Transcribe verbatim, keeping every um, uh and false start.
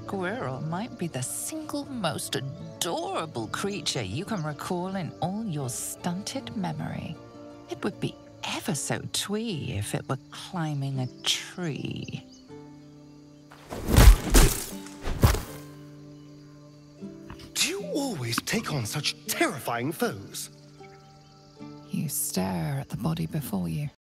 squirrel might be the single most adorable creature you can recall in all your stunted memory. It would be ever so twee if it were climbing a tree. Do you always take on such terrifying foes? You stare at the body before you.